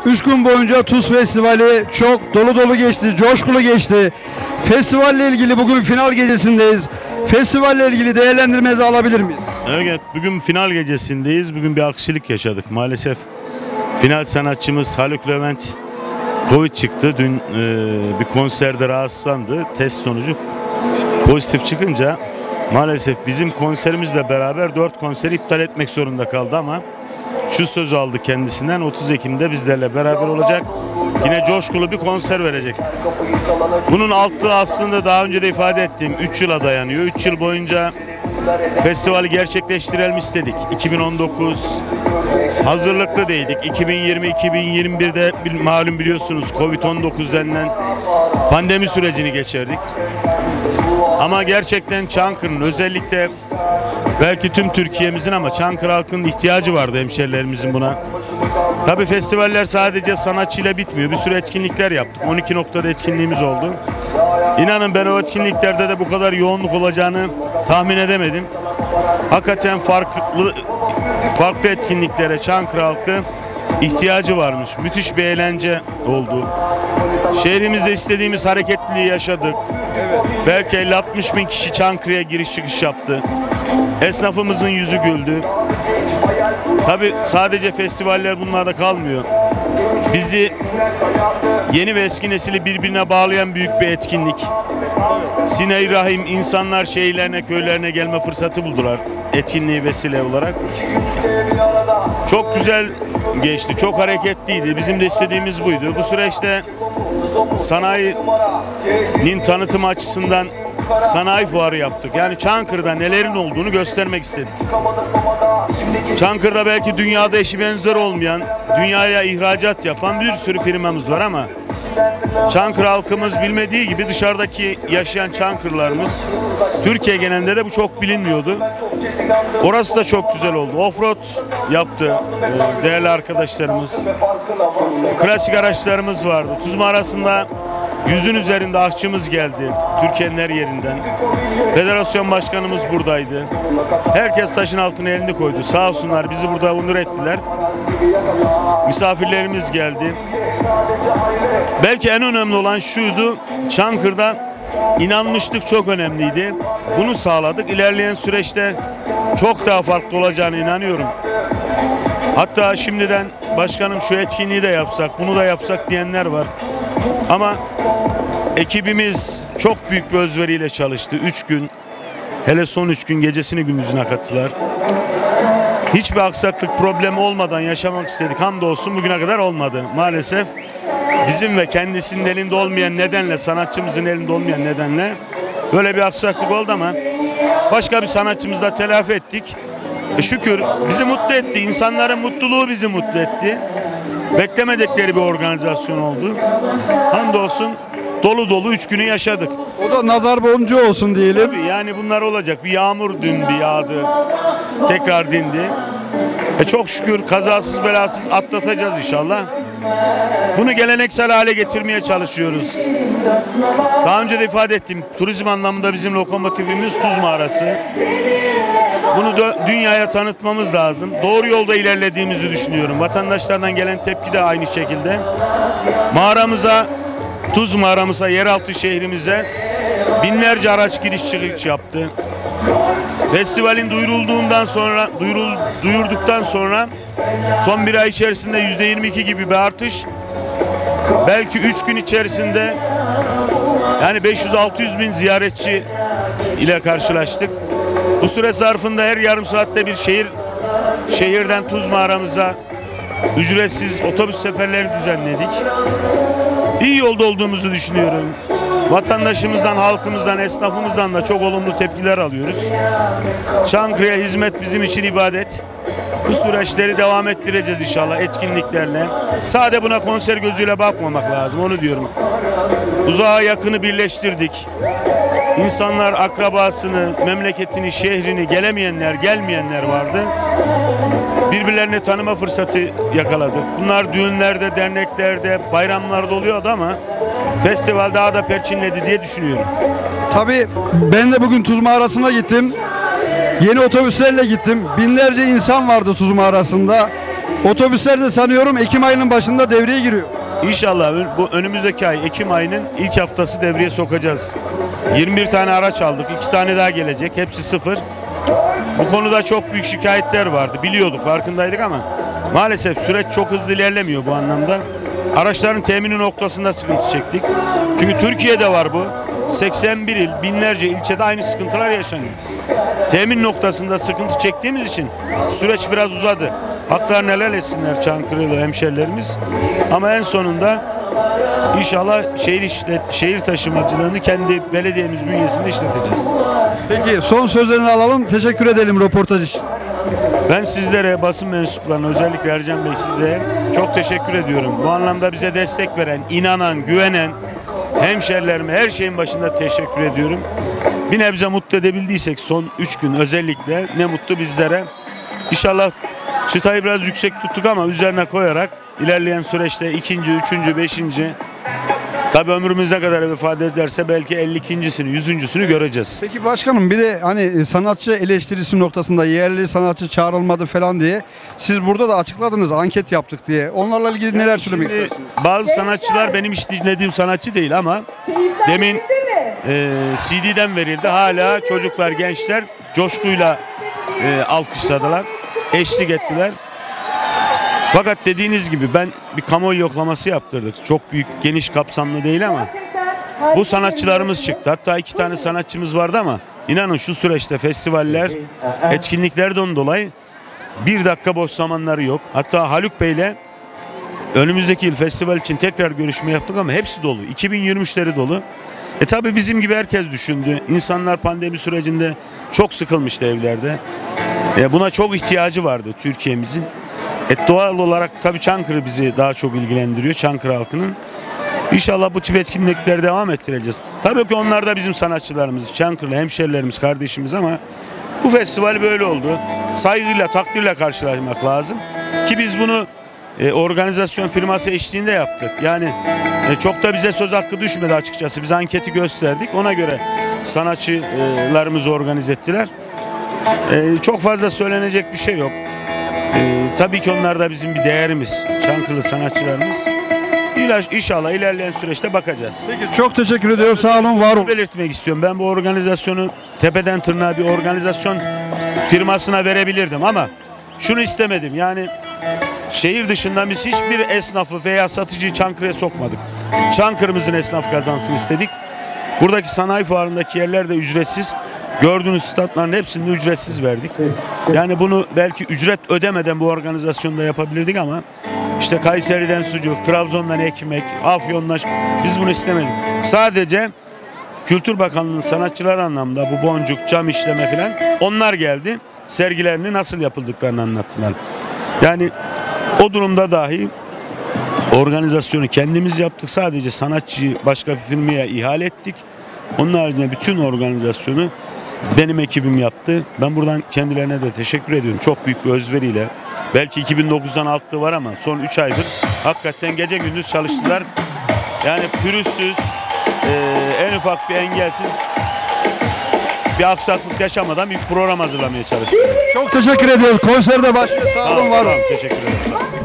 3 gün boyunca Tuz Festivali çok dolu dolu geçti, coşkulu geçti. Festivalle ilgili bugün final gecesindeyiz. Festivalle ilgili değerlendirmenizi alabilir miyiz? Evet, bugün final gecesindeyiz. Bugün bir aksilik yaşadık. Maalesef final sanatçımız Haluk Levent Covid çıktı. Dün bir konserde rahatsızlandı. Test sonucu pozitif çıkınca maalesef bizim konserimizle beraber 4 konseri iptal etmek zorunda kaldı ama şu sözü aldı kendisinden, 30 Ekim'de bizlerle beraber olacak. Yine coşkulu bir konser verecek. Bunun altlığı aslında daha önce de ifade ettiğim 3 yıla dayanıyor. 3 yıl boyunca festivali gerçekleştirelim istedik. 2019 hazırlıklıydık. 2020-2021'de malum biliyorsunuz Covid-19 denilen pandemi sürecini geçirdik. Ama gerçekten Çankırı'nın, özellikle belki tüm Türkiye'mizin ama Çankırı halkının ihtiyacı vardı, hemşerilerimizin buna. Tabii festivaller sadece sanatçıyla bitmiyor. Bir sürü etkinlikler yaptık. 12 noktada etkinliğimiz oldu. İnanın ben o etkinliklerde de bu kadar yoğunluk olacağını tahmin edemedim. Hakikaten farklı etkinliklere Çankırı halkı ihtiyacı varmış. Müthiş bir eğlence oldu. Şehrimizde istediğimiz hareketliliği yaşadık. Belki 50-60 bin kişi Çankırı'ya giriş çıkış yaptı. Esnafımızın yüzü güldü. Tabii sadece festivaller bunlarda kalmıyor. Bizi yeni ve eski nesili birbirine bağlayan büyük bir etkinlik. Sine-i Rahim, insanlar şehirlerine, köylerine gelme fırsatı buldular etkinliği vesile olarak. Çok güzel geçti, çok hareketliydi. Bizim de istediğimiz buydu. Bu süreçte sanayinin tanıtımı açısından sanayi fuarı yaptık. Yani Çankırı'da nelerin olduğunu göstermek istedik. Çankırı'da belki dünyada eşi benzer olmayan, dünyaya ihracat yapan bir sürü firmamız var ama Çankırı halkımız bilmediği gibi dışarıdaki yaşayan Çankırılarımız, Türkiye genelinde de bu çok bilinmiyordu. Orası da çok güzel oldu. Offroad yaptı değerli arkadaşlarımız. Klasik araçlarımız vardı. Tuz Mağarası'nda 100'ün üzerinde aşçımız geldi Türkiye'nin her yerinden. Federasyon başkanımız buradaydı. Herkes taşın altına elini koydu. Sağ olsunlar, bizi burada onur ettiler. Misafirlerimiz geldi. Belki en önemli olan şuydu: Çankırı'da inanmışlık çok önemliydi. Bunu sağladık. İlerleyen süreçte çok daha farklı olacağına inanıyorum. Hatta şimdiden başkanım şu etkinliği de yapsak, bunu da yapsak diyenler var. Ama ekibimiz çok büyük bir özveriyle çalıştı. 3 gün, hele son 3 gün gecesini gündüzüne kattılar. Hiçbir aksaklık, problem olmadan yaşamak istedik. Hamdolsun bugüne kadar olmadı. Maalesef bizim ve kendisinin elinde olmayan nedenle, sanatçımızın elinde olmayan nedenle böyle bir aksaklık oldu ama başka bir sanatçımızla telafi ettik. Şükür bizi mutlu etti. İnsanların mutluluğu bizi mutlu etti. Beklemedikleri bir organizasyon oldu. Hamdolsun dolu dolu 3 günü yaşadık. O da nazar boncuğu olsun diyelim. Tabii yani bunlar olacak. Bir yağmur dün bir yağdı. Tekrar dindi. Çok şükür kazasız belasız atlatacağız inşallah. Bunu geleneksel hale getirmeye çalışıyoruz. Daha önce de ifade ettim. Turizm anlamında bizim lokomotifimiz Tuz Mağarası. Bunu da dünyaya tanıtmamız lazım. Doğru yolda ilerlediğimizi düşünüyorum. Vatandaşlardan gelen tepki de aynı şekilde. Mağaramıza, Tuz Mağaramıza, yeraltı şehrimize binlerce araç giriş çıkış yaptı. Festivalin duyurduktan sonra son bir ay içerisinde %22 gibi bir artış. Belki 3 gün içerisinde yani 500-600 bin ziyaretçi ile karşılaştık. Bu süre zarfında her yarım saatte bir şehirden Tuz Mağaramıza ücretsiz otobüs seferleri düzenledik. İyi yolda olduğumuzu düşünüyorum. Vatandaşımızdan, halkımızdan, esnafımızdan da çok olumlu tepkiler alıyoruz. Çankırı'ya hizmet bizim için ibadet. Bu süreçleri devam ettireceğiz inşallah etkinliklerle. Sadece buna konser gözüyle bakmamak lazım, onu diyorum. Uzağa yakını birleştirdik. İnsanlar akrabasını, memleketini, şehrini, gelemeyenler, gelmeyenler vardı. Birbirlerini tanıma fırsatı yakaladık. Bunlar düğünlerde, derneklerde, bayramlarda oluyordu ama festival daha da perçinledi diye düşünüyorum. Tabii ben de bugün Tuz Mağarası'na gittim. Yeni otobüslerle gittim. Binlerce insan vardı Tuz Mağarası'nda. Otobüsler de sanıyorum Ekim ayının başında devreye giriyor. İnşallah bu önümüzdeki ay Ekim ayının ilk haftası devreye sokacağız. 21 tane araç aldık. 2 tane daha gelecek. Hepsi sıfır. Bu konuda çok büyük şikayetler vardı. Biliyorduk, farkındaydık ama maalesef süreç çok hızlı ilerlemiyor bu anlamda. Araçların temini noktasında sıkıntı çektik. Çünkü Türkiye'de var bu. 81 il, binlerce ilçede aynı sıkıntılar yaşanıyor. Temin noktasında sıkıntı çektiğimiz için süreç biraz uzadı. Haklarını helal etsinler Çankırılı hemşerilerimiz. Ama en sonunda İnşallah şehir taşımacılığını kendi belediyemiz bünyesinde işleteceğiz. Peki son sözlerini alalım. Teşekkür edelim röportaj için. Ben sizlere, basın mensuplarına, özellikle Ercan Bey size çok teşekkür ediyorum. Bu anlamda bize destek veren, inanan, güvenen hemşerilerime her şeyin başında teşekkür ediyorum. Bir nebze mutlu edebildiysek son 3 gün özellikle ne mutlu bizlere. İnşallah çıtayı biraz yüksek tuttuk ama üzerine koyarak ilerleyen süreçte 2., 3., 5. tabii ömrümüz ne kadar vefat ederse belki 52.sini, 100.sünü göreceğiz. Peki başkanım bir de hani sanatçı eleştirisi noktasında yerli sanatçı çağrılmadı falan diye siz burada da açıkladınız, anket yaptık diye. Onlarla ilgili neler söylemek Şimdi istersiniz? bazı sanatçılar benim hiç dinlediğim sanatçı değil ama demin CD'den verildi. Hala çocuklar, gençler coşkuyla alkışladılar, eşlik ettiler. Fakat dediğiniz gibi ben bir kamuoyu yoklaması yaptırdık. Çok büyük, geniş kapsamlı değil ama bu sanatçılarımız çıktı. Hatta 2 tane sanatçımız vardı ama inanın şu süreçte festivaller, etkinliklerden dolayı 1 dakika boş zamanları yok. Hatta Haluk Bey'le önümüzdeki yıl festival için tekrar görüşme yaptık ama hepsi dolu. 2023'leri dolu. Tabi bizim gibi herkes düşündü. İnsanlar pandemi sürecinde çok sıkılmıştı evlerde. Buna çok ihtiyacı vardı Türkiye'mizin. Doğal olarak tabii Çankırı bizi daha çok ilgilendiriyor, Çankırı halkının. İnşallah bu tip etkinlikleri devam ettireceğiz. Tabii ki onlar da bizim sanatçılarımız, Çankırılı hemşerilerimiz, kardeşimiz ama bu festival böyle oldu. Saygıyla, takdirle karşılamak lazım. Ki biz bunu organizasyon firması eşliğinde yaptık. Yani çok da bize söz hakkı düşmedi açıkçası. Biz anketi gösterdik. Ona göre sanatçılarımızı organize ettiler. Çok fazla söylenecek bir şey yok. Tabii ki onlar da bizim bir değerimiz. Çankırılı sanatçılarımız. İnşallah ilerleyen süreçte bakacağız. Peki çok teşekkür ediyorum. Sağ olun, var olun. Belirtmek istiyorum. Ben bu organizasyonu tepeden tırnağa bir organizasyon firmasına verebilirdim ama şunu istemedim. Yani şehir dışından biz hiçbir esnafı veya satıcıyı Çankırı'ya sokmadık. Çankırı'mızın esnaf kazansın istedik. Buradaki sanayi fuarındaki yerler de ücretsiz. Gördüğünüz statların hepsini ücretsiz verdik. Yani bunu belki ücret ödemeden bu organizasyonda yapabilirdik ama işte Kayseri'den sucuk, Trabzon'dan ekmek, Afyon'dan biz bunu istemedik. Sadece Kültür Bakanlığı'nın sanatçılar anlamda bu boncuk, cam işleme falan onlar geldi. Sergilerini nasıl yapıldıklarını anlattılar. Yani o durumda dahi organizasyonu kendimiz yaptık. Sadece sanatçıyı başka bir firmaya ihale ettik. Onun haricinde bütün organizasyonu benim ekibim yaptı. Ben buradan kendilerine de teşekkür ediyorum. Çok büyük bir özveriyle. Belki 2009'dan altı var ama son 3 aydır hakikaten gece gündüz çalıştılar. Yani pürüzsüz, en ufak bir engelsiz, bir aksaklık yaşamadan bir program hazırlamaya çalıştılar. Çok teşekkür ediyoruz. Konserde başlıyor. Sağ olun, var olun. Teşekkür ederim.